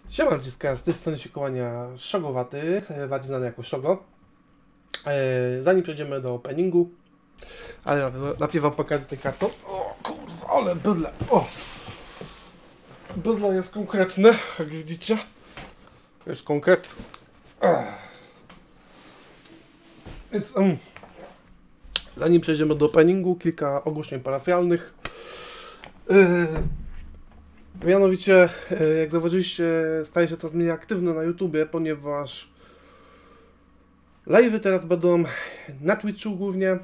Siema ludziska, z tej strony Sikołania Szogowaty, bardziej znany jako Szogo. Zanim przejdziemy do openingu, ale najpierw wam pokażę tę kartę. O kurwa, ale bydle, o! Bydle jest konkretne, jak widzicie. Jest konkret. Więc zanim przejdziemy do openingu, kilka ogłoszeń parafialnych. Mianowicie, jak zauważyliście, staję się coraz mniej aktywny na YouTubie, ponieważ live'y teraz będą na Twitchu głównie,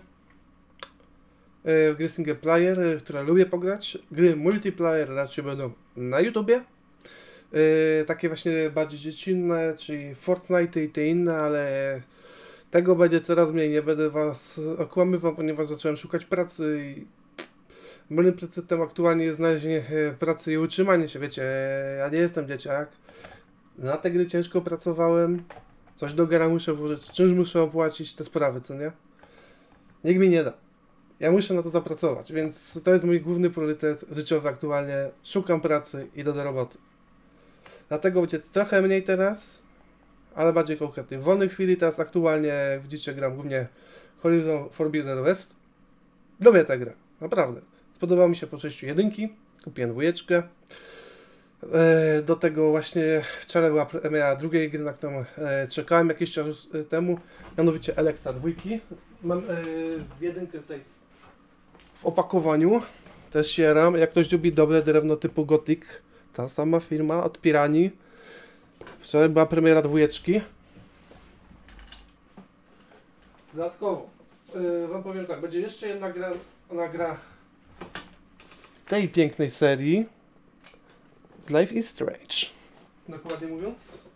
gry single player, które lubię pograć, gry multiplayer raczej będą na YouTubie, takie właśnie bardziej dziecinne, czyli Fortnite i te inne, ale tego będzie coraz mniej, nie będę was okłamywał, ponieważ zacząłem szukać pracy i moim priorytetem aktualnie jest znalezienie pracy i utrzymanie się, wiecie, ja nie jestem dzieciak, na te gry ciężko pracowałem, coś do gara muszę włożyć, czymś muszę opłacić te sprawy, co nie? Nikt mi nie da. Ja muszę na to zapracować, więc to jest mój główny priorytet życiowy aktualnie, szukam pracy, idę do roboty. Dlatego będzie trochę mniej teraz, ale bardziej konkretnie. W wolnej chwili teraz aktualnie, jak widzicie, gram głównie Horizon Forbidden West. Lubię tę grę, naprawdę. Spodobało mi się po przejściu jedynki, kupiłem dwójeczkę. Do tego właśnie wczoraj była premiera drugiej gry, na którą czekałem jakiś czas temu, mianowicie Alexa 2. Mam jedynkę tutaj w opakowaniu, też się jaram. Jak ktoś lubi dobre drewno typu Gothic, ta sama firma od Pirani. Wczoraj była premiera dwójeczki. Dodatkowo wam powiem tak, będzie jeszcze jedna gra z tej pięknej serii, z Life is Strange. Dokładnie mówiąc,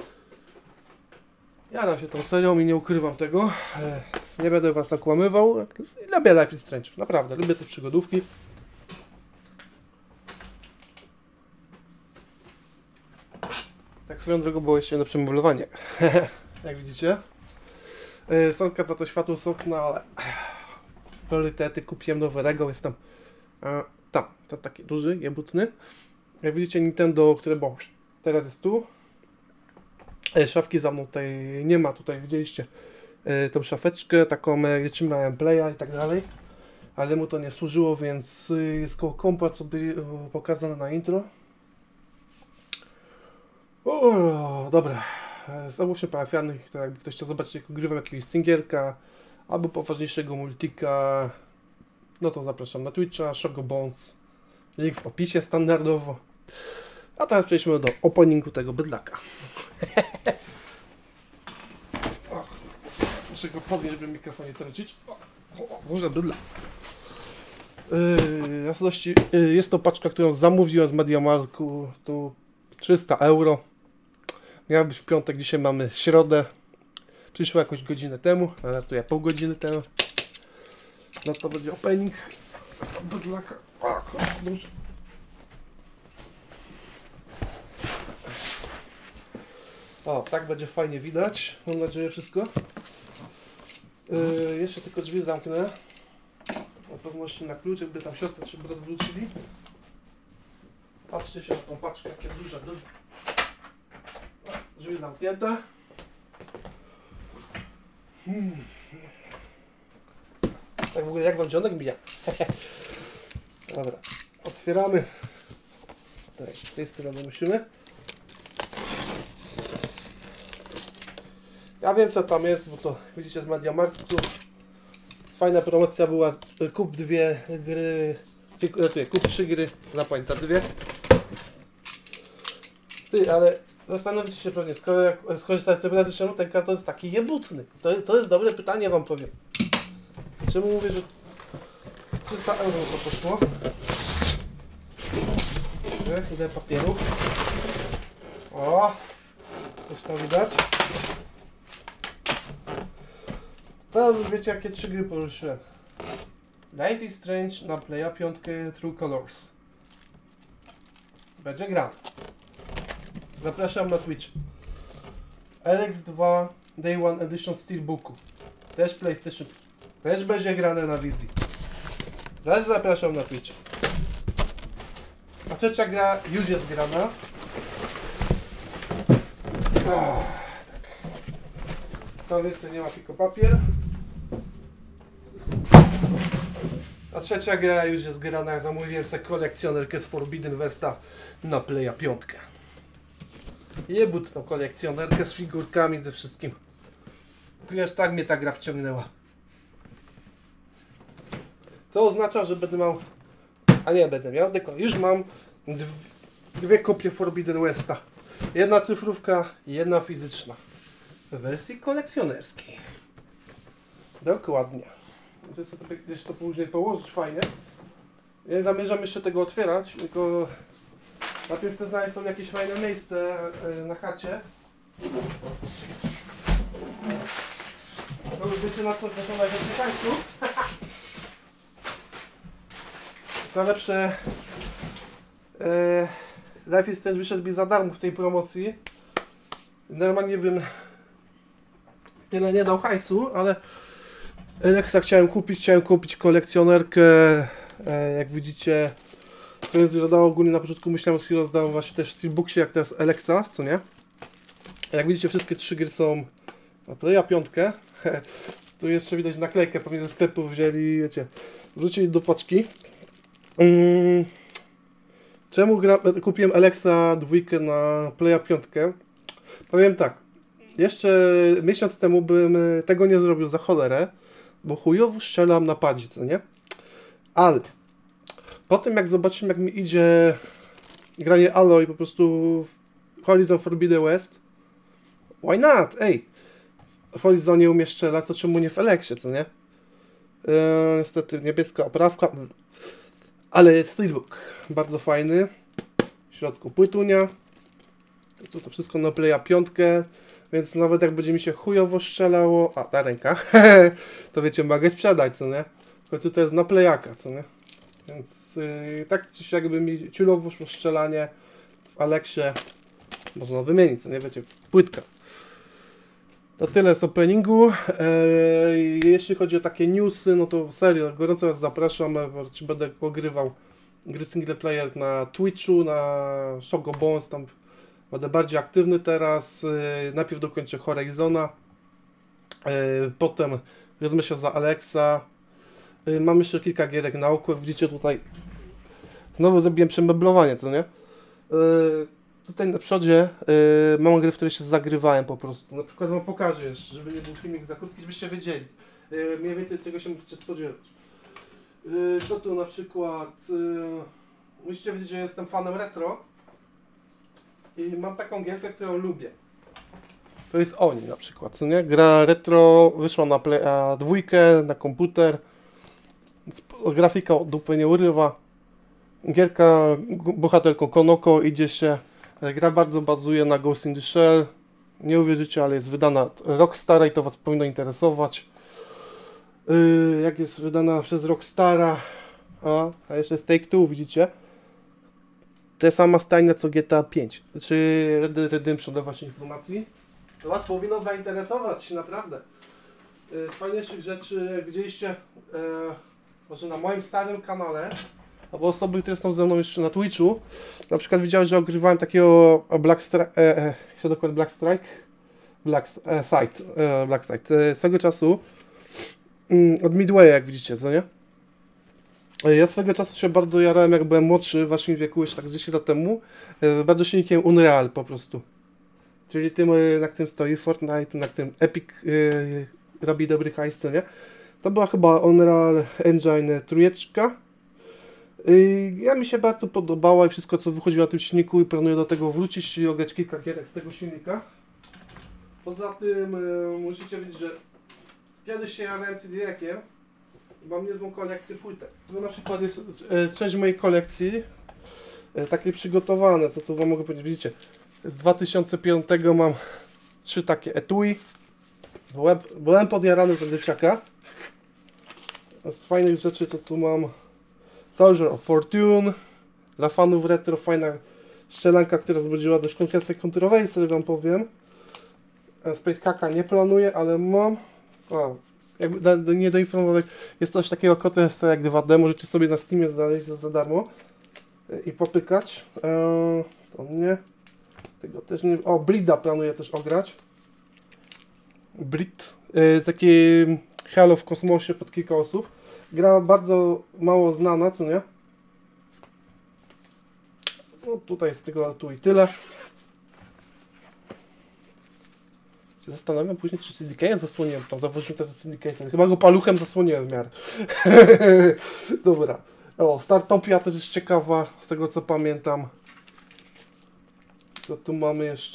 jaram się tą serią i nie ukrywam tego. Nie będę was okłamywał. Lubię Life is Strange, naprawdę, lubię te przygodówki. Tak swoją drogą było jeszcze jedno przemeblowanie. Jak widzicie. Sąka za to światło z okna, ale priorytety, kupiłem nowy regał, jest tam ten taki duży, jebutny. Jak widzicie, Nintendo, które było teraz jest tu. Szafki za mną tutaj nie ma, tutaj widzieliście tą szafeczkę, taką gdzie trzymałem playa i tak dalej. Ale mu to nie służyło, więc jest koło kompa, co by pokazane na intro. O, dobra. Z ogłoszeń parafialnych, to jakby ktoś chciał zobaczyć, jak grywam jakiegoś singierka albo poważniejszego multika, no to zapraszam na Twitcha, Shogo Bones, link w opisie standardowo. A teraz przejdźmy do openingu tego bydlaka. Muszę go podnieść, żeby mikrofon nie trącić. Może bydla. Jasności, jest to paczka, którą zamówiłem z Mediamarktu, tu 300 €. Miała być w piątek, dzisiaj mamy środę. Przyszła jakąś godzinę temu, ale to ja pół godziny temu. No to będzie opening. Bydlaka. Dobrze. O, tak będzie fajnie widać. Mam nadzieję wszystko. Jeszcze tylko drzwi zamknę. Na pewności na klucz, jakby tam siostra czy brat wrócili. Patrzcie się na tą paczkę, jakie duże. Drzwi zamknięte. Tak w ogóle jak wam dzionek bija. Dobra, otwieramy. Tutaj, z tej strony musimy. Ja wiem, co tam jest, bo to widzicie z Mediamarktu. Fajna promocja była, kup 2 gry, kup 3 gry, zapłać za 2. Ty, ale zastanowicie się pewnie, skoro jak skorzystać z tego razy, czemu ten karton jest taki jebutny? To jest dobre pytanie, wam powiem. Czemu mówię, że 300 € to poszło? Ile papieru. O! Coś tam widać. Teraz już wiecie, jakie 3 gry poruszyłem. Life is Strange na Playa 5 True Colors. Będzie gra. Zapraszam na Twitch. LX2 Day One Edition Steelbooku. Też PlayStation. Też będzie grane na wizji. Zaraz zapraszam na Twitch. A trzecia gra już jest grana. Tam więcej nie ma, tylko papier. A trzecia gra już jest grana, zamówiłem sobie kolekcjonerkę z Forbidden Westa na Playa 5. Jebut tą kolekcjonerkę z figurkami, ze wszystkim. Ponieważ tak mnie ta gra wciągnęła. Co oznacza, że będę miał... A nie, będę miał, tylko już mam dwie kopie Forbidden Westa. Jedna cyfrówka i jedna fizyczna. W wersji kolekcjonerskiej. Dokładnie. Muszę sobie gdzieś to później położyć fajnie. Nie zamierzam jeszcze tego otwierać, tylko najpierw chcę znaleźć sobie jakieś fajne miejsce na chacie. To już wiecie, na to są najwięcej hajsu. Co lepsze, Life is Strange wyszedł mi za darmo w tej promocji. Normalnie bym tyle nie dał hajsu, ale Alexa chciałem kupić kolekcjonerkę, jak widzicie, co jest rozdał ogólnie na początku myślałem, że rozdałem właśnie też w Steelbooksie, jak teraz Alexa, co nie? Jak widzicie, wszystkie trzy gry są na Playa 5. Tu jeszcze widać naklejkę, pewnie ze sklepu wzięli, wiecie, wrzucili do paczki. Czemu kupiłem Alexa 2 na Playa 5? Powiem tak, jeszcze miesiąc temu bym tego nie zrobił za cholerę, bo chujowo strzelam na padzie, co nie? Ale po tym jak zobaczymy, jak mi idzie granie Aloy po prostu w Horizon Forbidden West, why not? Ej, w Horizonie umie strzelać, to czemu nie w Alexie, co nie? Niestety niebieska oprawka, ale Steelbook bardzo fajny. W środku płytunia. To wszystko na Playa 5, więc nawet jak będzie mi się chujowo strzelało, a ta ręka, to wiecie, mogę sprzedać, co nie? W końcu to jest na Playaka, co nie? Więc tak czy siak jakby mi ciulowo szło strzelanie w Alexie, można wymienić, co nie? Wiecie, płytka. To tyle z openingu. Jeśli chodzi o takie newsy, no to serio, gorąco Was zapraszam, czy będę pogrywał gry single player na Twitchu, na Shogo Bones, tam będę bardziej aktywny teraz. Najpierw dokończę Horizona, potem wezmę się za Alexa. Mam jeszcze kilka gierek na oko, widzicie tutaj znowu zrobiłem przemeblowanie, co nie? Tutaj na przodzie mam gry, w które się zagrywałem po prostu. Na przykład Wam pokażę jeszcze, żeby nie był filmik za krótki, żebyście wiedzieli mniej więcej czego się musicie spodziewać. Co tu na przykład? Musicie wiedzieć, że jestem fanem retro i mam taką gierkę, którą lubię. To jest Oni na przykład, co nie? Gra retro wyszła na Playa 2, na komputer. Grafika od dupy nie urywa. Gierka bohaterką Konoko idzie się. Gra bardzo bazuje na Ghost in the Shell. Nie uwierzycie, ale jest wydana Rockstara i to Was powinno interesować. Jak jest wydana przez Rockstara. A jeszcze jest Take-Two, widzicie? Te sama stajnia co GTA 5. Czy Red Dead Redemption do Waszej informacji. To Was powinno zainteresować, naprawdę. Z fajniejszych rzeczy, jak widzieliście, może na moim starym kanale, albo osoby, które są ze mną jeszcze na Twitchu, na przykład widziałem, że ogrywałem takiego Black Site. Swego czasu od Midway, jak widzicie, co nie? Ja swego czasu się bardzo jarałem, jak byłem młodszy, w waszym wieku, już tak z 10 lat temu, bardzo silnikiem Unreal po prostu. Czyli tym, na którym stoi Fortnite, na którym Epic robi dobry hajs, co nie? To była chyba Unreal Engine 3. Ja mi się bardzo podobała i wszystko, co wychodziło na tym silniku, i planuję do tego wrócić i ograć kilka gierek z tego silnika. Poza tym musicie wiedzieć, że kiedyś się jarałem CD-ekiem, mam niezłą kolekcję płytek. Tu na przykład jest część mojej kolekcji, takie przygotowane, co tu Wam mogę powiedzieć, widzicie. Z 2005 mam 3 takie etui. Byłem podjarany za dzieciaka. Z fajnych rzeczy to tu mam Soldier of Fortune. Dla fanów retro fajna strzelanka, która wzbudziła dość konkretne kontrowersje, Wam powiem. Space Kaka nie planuję, ale mam. Jakby nie doinformować, jest coś takiego Counter jak 2D, możecie sobie na Steamie znaleźć za darmo i popykać. To nie. Tego też nie... O, Brida planuję też ograć. Brid. Taki Halo w kosmosie pod kilka osób. Gra bardzo mało znana, co nie? No tutaj jest tego tu i tyle. Się zastanawiam później, czy Syndicate zasłoniłem. Tam zauważyłem też Syndicate. Chyba go paluchem zasłoniłem w miarę. Dobra. O, Startopia też jest ciekawa, z tego co pamiętam. Co tu mamy jeszcze?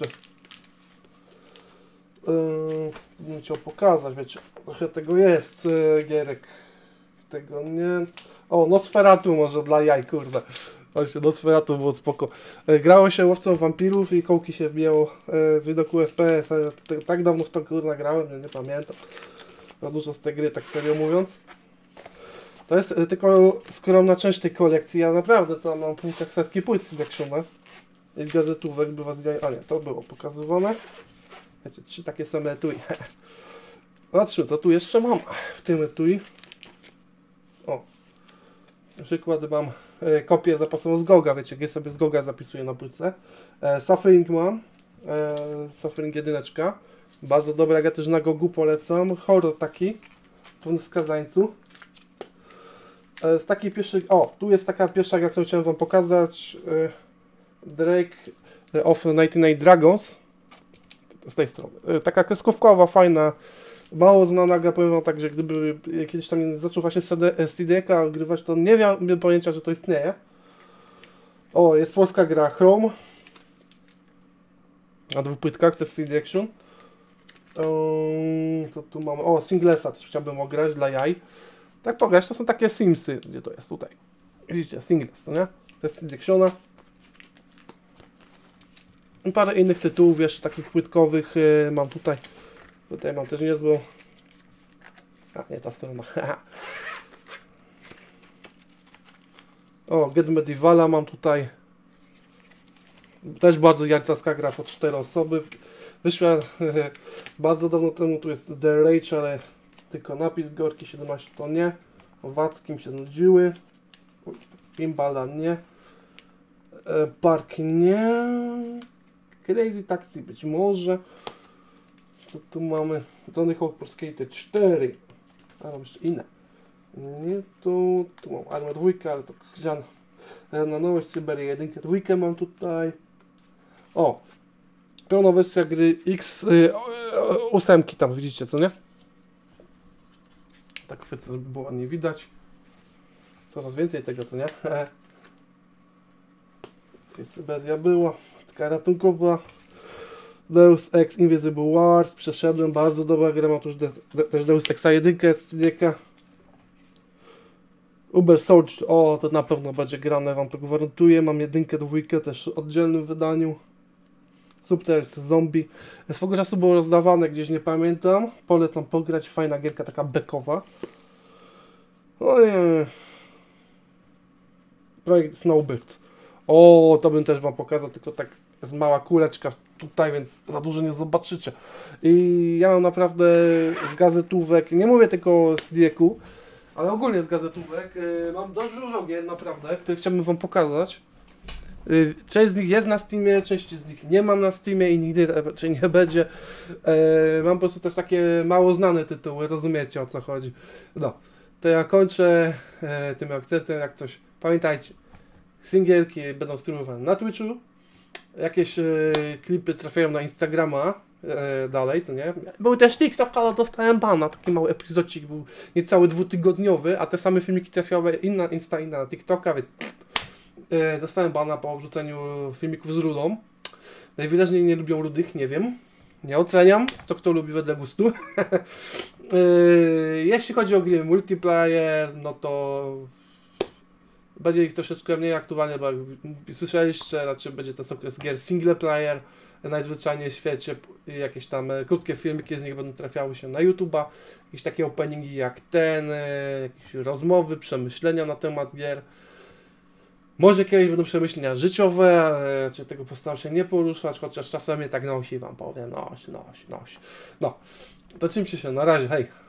Bym chciał pokazać, wiecie. Trochę tego jest, gierek. Tego nie... O, Nosferatu może dla jaj, kurde. Właśnie, Nosferatu było spoko. Grało się łowcą wampirów i kołki się wbijało z widoku FPS. Tak dawno w to kurna grałem, że nie pamiętam. Za dużo z tej gry, tak serio mówiąc. To jest tylko skromna część tej kolekcji. Ja naprawdę tam mam pół tak setki płyt selekcjonowe. I z gazetówek bywa zdjęcie. A nie, to było pokazywane. Wiecie, 3 takie same etui. Zobaczmy, to tu jeszcze mam w tym etui. O. Na przykład mam kopię zapasową z GOG-a, wiecie, gdzie sobie z GOG-a zapisuję na płytce. Suffering mam. Suffering 1. Bardzo dobra, ja też na GOG-u polecam. Horror taki. Pełny skazańcu. Z takiej pierwszej... O, tu jest taka pierwsza gra, którą chciałem wam pokazać. Drake of 99 Dragons. Z tej strony. Taka kreskówkowa, fajna. Mało znana gra, powiem wam tak, że gdyby kiedyś tam zaczął właśnie CD-ka ogrywać, to nie miałem pojęcia, że to istnieje. O, jest polska gra Chrome. Na 2 płytkach, to jest CD Action. Co tu mamy? O, Singlesa też chciałbym ograć dla jaj. Tak pograć, to są takie Simsy. Gdzie to jest? Tutaj. Widzicie, Singles, to nie? To jest CD Actiona. I parę innych tytułów jeszcze takich płytkowych mam tutaj. Tutaj mam też niezłą... A, nie ta strona. O, Get Medievala mam tutaj. Też bardzo jarcowska gra po 4 osoby. Wyszła bardzo dawno temu, tu jest The Rage, ale tylko napis Gorki 17 to nie. Owackim się znudziły. Pimbala nie. Parking nie. Crazy Taxi być może. Co tu mamy? Tony Hawk Pro Skater 4. A mam jeszcze inne. Nie, tu mam Arma 2, ale to grzana. Na nowość Syberia 1, 2 mam tutaj. O! Pełna wersja gry X8 tam widzicie, co nie? Tak chwycę, żeby było nie widać. Coraz więcej tego, co nie? Syberia była. Taka ratunkowa. Deus Ex Invisible War. Przeszedłem, bardzo dobra gra. Mam tu już też Deus Exa 1 z CD-ka. Uber Soldier. O, to na pewno będzie grane, wam to gwarantuję. Mam 1, 2 też w oddzielnym wydaniu. Subters Zombie. Swego czasu było rozdawane gdzieś, nie pamiętam. Polecam pograć. Fajna gierka, taka bekowa. Ojej. Projekt Snowbird. O, to bym też wam pokazał, tylko tak jest mała kuleczka tutaj, więc za dużo nie zobaczycie. I ja mam naprawdę z gazetówek, nie mówię tylko z CD-ku, ale ogólnie z gazetówek, mam dość dużo gier naprawdę, które chciałbym wam pokazać. Część z nich jest na Steamie, część z nich nie ma na Steamie i nigdy raczej nie będzie. Mam po prostu też takie mało znane tytuły, rozumiecie o co chodzi. No, to ja kończę tym akcentem, jak coś. Pamiętajcie, singielki będą streamowane na Twitchu, jakieś klipy trafiają na Instagrama dalej, co nie? Był też TikTok, ale dostałem bana, taki mały epizodcik był niecały 2-tygodniowy, a te same filmiki trafiały i na Insta i na TikToka, więc dostałem bana po wrzuceniu filmików z rudą. Najwyraźniej nie lubią rudych, nie wiem. Nie oceniam, co kto lubi wedle gustu. Jeśli chodzi o gry multiplayer, no to będzie ich troszeczkę mniej aktualnie, bo jak słyszeliście, raczej będzie to okres gier single player, najzwyczajniej w świecie, jakieś tam krótkie filmiki z nich będą trafiały się na YouTube'a, jakieś takie openingi jak ten, jakieś rozmowy, przemyślenia na temat gier. Może kiedyś będą przemyślenia życiowe, ale tego postaram się nie poruszać, chociaż czasami tak nosi wam powiem, nosi. No, to czymcie się, na razie, hej!